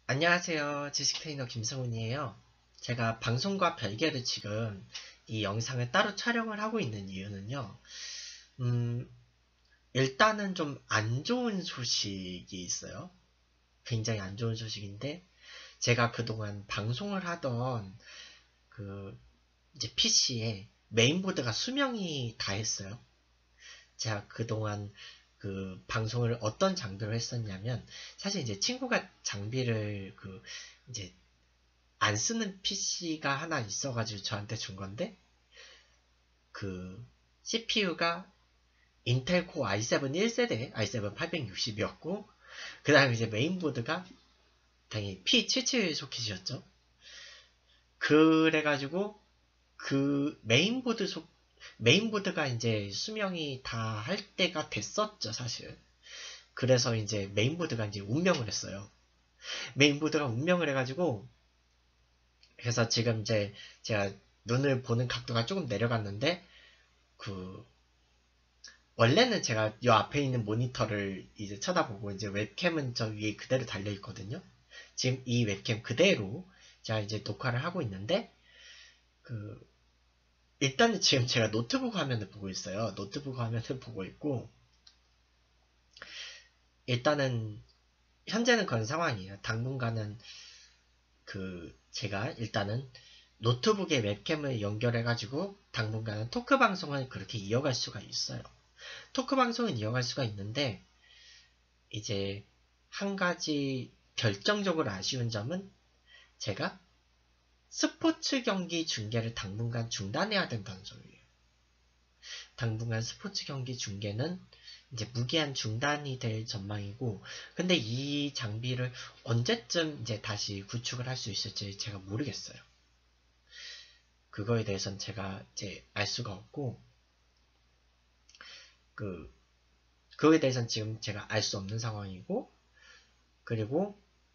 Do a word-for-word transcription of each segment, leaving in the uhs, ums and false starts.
안녕하세요. 지식 트레이너 김성훈이에요. 제가 방송과 별개로 지금 이 영상을 따로 촬영을 하고 있는 이유는요. 음, 일단은 좀 안 좋은 소식이 있어요. 굉장히 안 좋은 소식인데, 제가 그동안 방송을 하던 그 이제 피씨에 메인보드가 수명이 다 했어요. 제가 그동안 그 방송을 어떤 장비로 했었냐면, 사실 이제 친구가 장비를 그 이제 안 쓰는 피씨가 하나 있어가지고 저한테 준 건데, 그 씨피유가 인텔 코어 아이 세븐 일 세대 아이 세븐 팔백육십이었고, 그 다음에 이제 메인보드가 당연히 피 칠십칠 소켓이었죠. 그래가지고 그 메인보드 소 메인보드가 이제 수명이 다 할 때가 됐었죠, 사실. 그래서 이제 메인보드가 이제 운명을 했어요. 메인보드가 운명을 해가지고, 그래서 지금 이제 제가 눈을 보는 각도가 조금 내려갔는데, 그 원래는 제가 이 앞에 있는 모니터를 이제 쳐다보고, 이제 웹캠은 저 위에 그대로 달려 있거든요. 지금 이 웹캠 그대로 제가 이제 녹화를 하고 있는데, 그 일단은 지금 제가 노트북 화면을 보고 있어요. 노트북 화면을 보고 있고, 일단은 현재는 그런 상황이에요. 당분간은 그 제가 일단은 노트북에 웹캠을 연결해가지고 당분간은 토크 방송을 그렇게 이어갈 수가 있어요. 토크 방송은 이어갈 수가 있는데, 이제 한 가지 결정적으로 아쉬운 점은 제가 스포츠 경기 중계를 당분간 중단해야 된다는 점이에요. 당분간 스포츠 경기 중계는 이제 무기한 중단이 될 전망이고, 근데 이 장비를 언제쯤 이제 다시 구축을 할 수 있을지 제가 모르겠어요. 그거에 대해서는 제가 이제 알 수가 없고, 그 그거에 대해서는 지금 제가 알 수 없는 상황이고, 그리고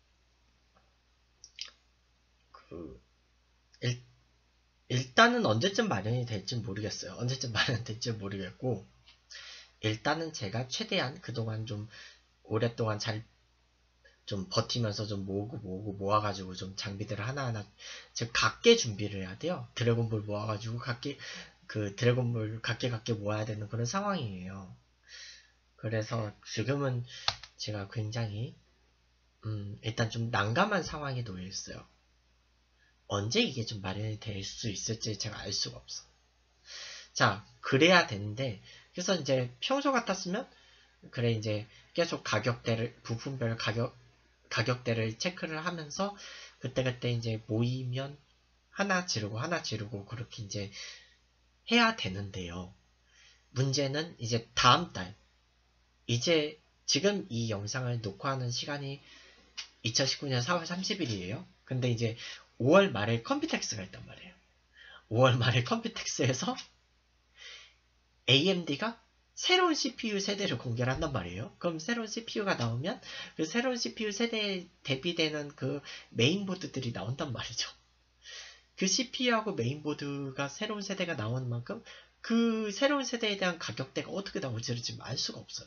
그 일, 일단은 언제쯤 마련이 될지 모르겠어요. 언제쯤 마련될지 모르겠고, 일단은 제가 최대한 그동안 좀 오랫동안 잘 좀 버티면서 좀 모으고 모으고 모아가지고 좀 장비들을 하나하나 즉 각계 준비를 해야 돼요. 드래곤볼 모아가지고 각계 그 드래곤볼 각계 각계 모아야 되는 그런 상황이에요. 그래서 지금은 제가 굉장히 음 일단 좀 난감한 상황에 놓여 있어요. 언제 이게 좀 마련이 될 수 있을지 제가 알 수가 없어. 자, 그래야 되는데, 그래서 이제 평소 같았으면 그래 이제 계속 가격대를 부품별 가격 가격대를 체크를 하면서 그때그때 이제 모이면 하나 지르고 하나 지르고 그렇게 이제 해야 되는데요. 문제는 이제 다음 달, 이제 지금 이 영상을 녹화하는 시간이 이천십구 년 사월 삼십일이에요. 근데 이제 오월 말에 컴퓨텍스가 있단 말이에요. 오월 말에 컴퓨텍스에서 에이엠디가 새로운 씨피유 세대를 공개를 한단 말이에요. 그럼 새로운 씨피유가 나오면 그 새로운 씨피유 세대에 대비되는 그 메인보드들이 나온단 말이죠. 그 씨피유하고 메인보드가 새로운 세대가 나오는 만큼 그 새로운 세대에 대한 가격대가 어떻게 나올지를 지금 알 수가 없어요.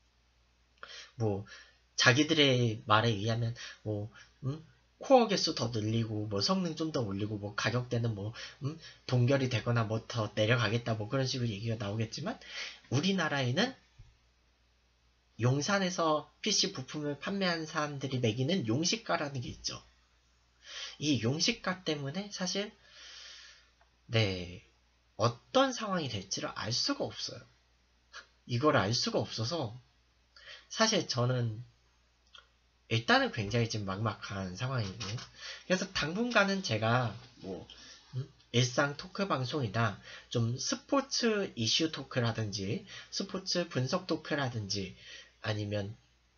뭐 자기들의 말에 의하면 뭐 음? 코어 개수 더 늘리고 뭐 성능 좀 더 올리고 뭐 가격대는 뭐 음? 동결이 되거나 뭐 더 내려가겠다 뭐 그런 식으로 얘기가 나오겠지만, 우리나라에는 용산에서 피씨 부품을 판매하는 사람들이 매기는 용시가라는 게 있죠. 이 용시가 때문에 사실 네 어떤 상황이 될지를 알 수가 없어요. 이걸 알 수가 없어서 사실 저는 일단은 굉장히 지금 막막한 상황이고요. 그래서 당분간은 제가 뭐 음? 일상 토크 방송이나 좀 스포츠 이슈 토크라든지 스포츠 분석 토크라든지 아니면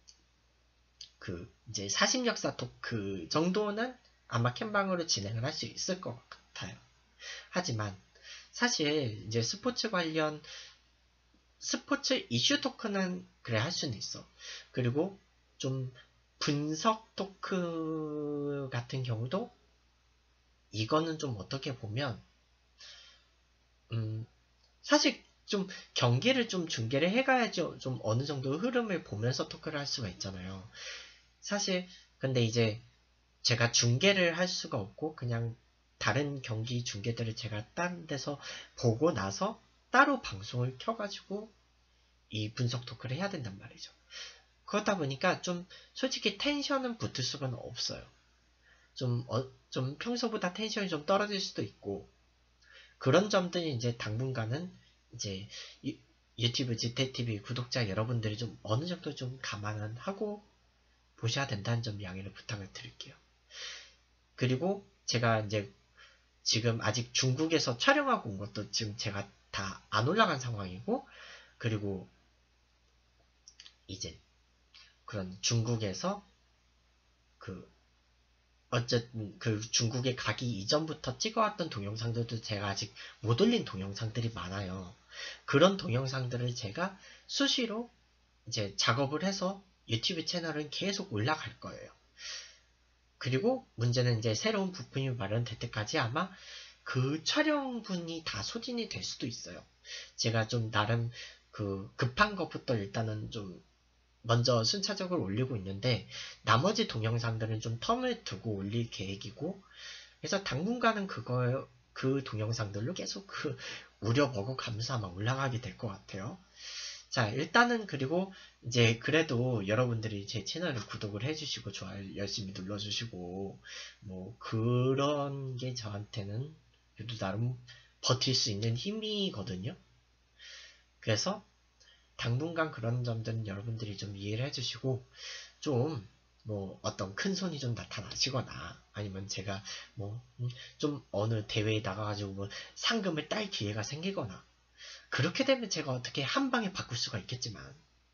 그 이제 사심 역사 토크 정도는 아마 캠방으로 진행을 할 수 있을 것 같아요. 하지만 사실 이제 스포츠 관련 스포츠 이슈 토크는 그래 할 수는 있어. 그리고 좀 분석 토크 같은 경우도 이거는 좀 어떻게 보면 음 사실 좀 경기를 좀 중계를 해가야지 좀 어느 정도 흐름을 보면서 토크를 할 수가 있잖아요. 사실 근데 이제 제가 중계를 할 수가 없고 그냥 다른 경기 중계들을 제가 다른 데서 보고 나서 따로 방송을 켜가지고 이 분석 토크를 해야 된단 말이죠. 그러다 보니까 좀 솔직히 텐션은 붙을 수가 없어요. 좀, 어, 좀 평소보다 텐션이 좀 떨어질 수도 있고 그런 점들이 이제 당분간은 이제 유, 유튜브 지테티비 구독자 여러분들이 좀 어느 정도 좀 감안은 하고 보셔야 된다는 점 양해를 부탁을 드릴게요. 그리고 제가 이제 지금 아직 중국에서 촬영하고 온 것도 지금 제가 다 안 올라간 상황이고 그리고 이제 그런 중국에서 그 어쨌든 그 중국에 가기 이전부터 찍어왔던 동영상들도 제가 아직 못 올린 동영상들이 많아요. 그런 동영상들을 제가 수시로 이제 작업을 해서 유튜브 채널은 계속 올라갈 거예요. 그리고 문제는 이제 새로운 부품이 마련될 때까지 아마 그 촬영분이 다 소진이 될 수도 있어요. 제가 좀 나름 그 급한 것부터 일단은 좀 먼저 순차적으로 올리고 있는데 나머지 동영상들은 좀 텀을 두고 올릴 계획이고 그래서 당분간은 그거 그 동영상들로 계속 그 우려먹어 가면서 아마 올라가게 될 것 같아요. 자 일단은 그리고 이제 그래도 여러분들이 제 채널을 구독을 해주시고 좋아요 열심히 눌러주시고 뭐 그런 게 저한테는 그래도 나름 버틸 수 있는 힘이거든요. 그래서 당분간 그런 점들은 여러분들이 좀 이해를 해주시고 좀 뭐 어떤 큰 손이 좀 나타나시거나 아니면 제가 뭐 좀 어느 대회에 나가가지고 뭐 상금을 딸 기회가 생기거나 그렇게 되면 제가 어떻게 한 방에 바꿀 수가 있겠지만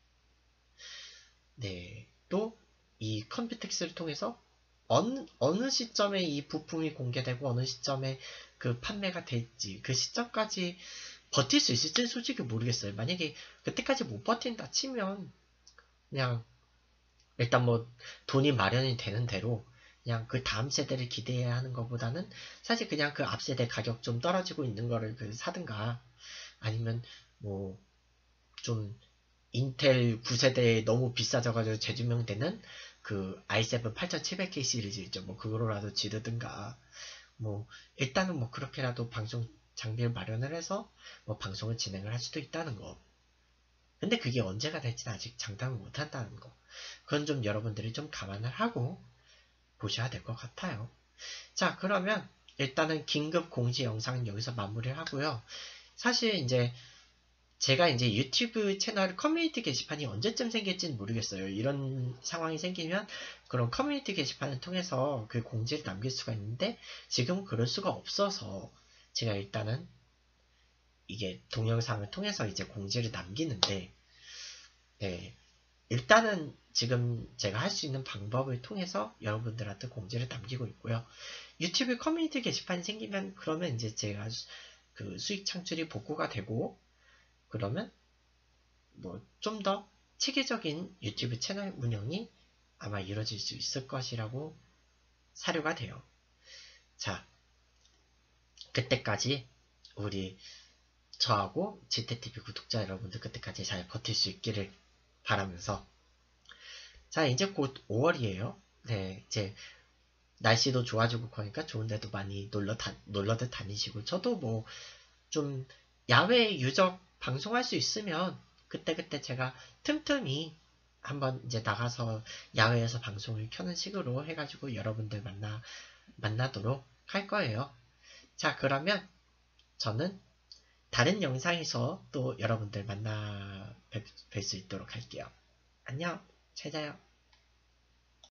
네, 또 이 컴퓨텍스를 통해서 어느, 어느 시점에 이 부품이 공개되고 어느 시점에 그 판매가 될지 그 시점까지 버틸 수 있을지는 솔직히 모르겠어요. 만약에 그때까지 못 버틴다 치면 그냥 일단 뭐 돈이 마련이 되는 대로 그냥 그 다음 세대를 기대해야 하는 것보다는 사실 그냥 그 앞 세대 가격 좀 떨어지고 있는 거를 그 사든가 아니면 뭐 좀 인텔 구 세대에 너무 비싸져가지고 재조명되는 그 아이 세븐 팔천칠백 케이 시리즈 있죠. 뭐 그거라도 지르든가 뭐 일단은 뭐 그렇게라도 방송 장비를 마련을 해서 뭐 방송을 진행을 할 수도 있다는 거. 근데 그게 언제가 될지는 아직 장담을 못 한다는 거. 그건 좀 여러분들이 좀 감안을 하고 보셔야 될 것 같아요. 자, 그러면 일단은 긴급 공지 영상은 여기서 마무리를 하고요. 사실 이제 제가 이제 유튜브 채널 커뮤니티 게시판이 언제쯤 생길지는 모르겠어요. 이런 상황이 생기면 그런 커뮤니티 게시판을 통해서 그 공지를 남길 수가 있는데 지금 그럴 수가 없어서 제가 일단은 이게 동영상을 통해서 이제 공지를 남기는데 네, 일단은 지금 제가 할 수 있는 방법을 통해서 여러분들한테 공지를 남기고 있고요. 유튜브 커뮤니티 게시판이 생기면 그러면 이제 제가 그 수익 창출이 복구가 되고 그러면 뭐 좀 더 체계적인 유튜브 채널 운영이 아마 이루어질 수 있을 것이라고 사료가 돼요. 자, 그때까지 우리 저하고 지테티비 구독자 여러분들 그때까지 잘 버틸 수 있기를 바라면서 자 이제 곧 오월이에요. 네, 이제 날씨도 좋아지고 그러니까 좋은 데도 많이 놀러 다, 놀러들 다니시고 저도 뭐 좀 야외 유적 방송할 수 있으면 그때그때 제가 틈틈이 한번 이제 나가서 야외에서 방송을 켜는 식으로 해가지고 여러분들 만나, 만나도록 할 거예요. 자, 그러면 저는 다른 영상에서 또 여러분들 만나 뵐 수 있도록 할게요. 안녕, 잘 자요.